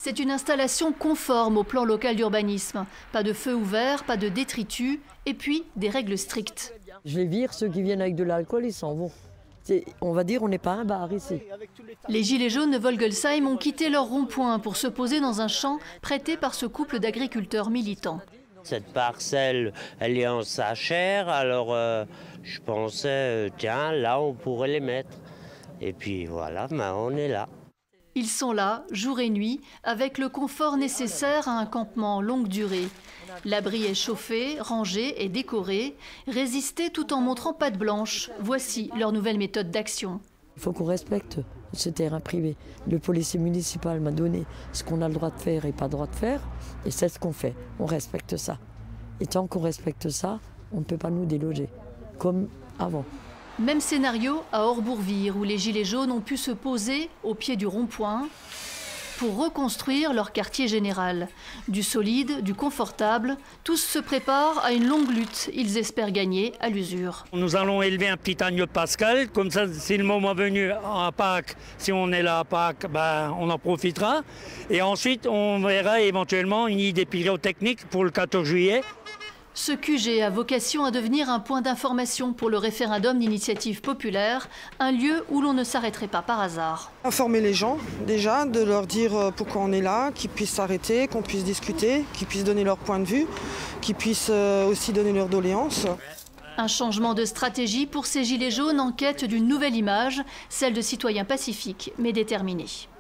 C'est une installation conforme au plan local d'urbanisme. Pas de feu ouvert, pas de détritus, et puis des règles strictes. Je les vire, ceux qui viennent avec de l'alcool, ils s'en vont. On va dire, on n'est pas un bar ici. Les gilets jaunes de Volgelsheim ont quitté leur rond-point pour se poser dans un champ prêté par ce couple d'agriculteurs militants. Cette parcelle, elle est en sachère, alors je pensais, tiens, là on pourrait les mettre. Et puis voilà, on est là. Ils sont là, jour et nuit, avec le confort nécessaire à un campement longue durée. L'abri est chauffé, rangé et décoré. Résister tout en montrant patte blanche. Voici leur nouvelle méthode d'action. Il faut qu'on respecte ce terrain privé. Le policier municipal m'a donné ce qu'on a le droit de faire et pas le droit de faire. Et c'est ce qu'on fait. On respecte ça. Et tant qu'on respecte ça, on ne peut pas nous déloger, comme avant. Même scénario à Orbourvire, où les gilets jaunes ont pu se poser au pied du rond-point pour reconstruire leur quartier général. Du solide, du confortable, tous se préparent à une longue lutte. Ils espèrent gagner à l'usure. Nous allons élever un petit agneau pascal, comme ça, si le moment venu à Pâques, si on est là à Pâques, on en profitera. Et ensuite, on verra éventuellement une idée pyrotechnique pour le 14 juillet. Ce QG a vocation à devenir un point d'information pour le référendum d'initiative populaire, un lieu où l'on ne s'arrêterait pas par hasard. Informer les gens, déjà, de leur dire pourquoi on est là, qu'ils puissent s'arrêter, qu'on puisse discuter, qu'ils puissent donner leur point de vue, qu'ils puissent aussi donner leurs doléances. Un changement de stratégie pour ces gilets jaunes en quête d'une nouvelle image, celle de citoyens pacifiques mais déterminés.